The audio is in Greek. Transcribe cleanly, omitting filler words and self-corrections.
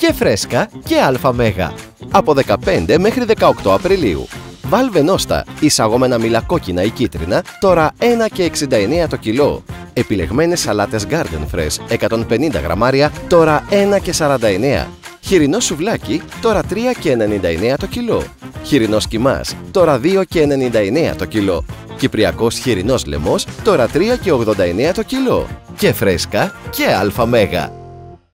και φρέσκα και αλφα μέγα. Από 15 μέχρι 18 Απριλίου. Valve Nosta, εισαγόμενα μήλα κόκκινα ή κίτρινα, τώρα 1,69 το κιλό. Επιλεγμένες σαλάτες Garden Fresh 150 γραμμάρια, τώρα 1,49. Χοιρινό σουβλάκι, τώρα 3,99 το κιλό. Χοιρινός κιμάς, τώρα 2,99 το κιλό. Κυπριακός χοιρινός λαιμός, τώρα 3,89 το κιλό. Και φρέσκα και αλφα μέγα.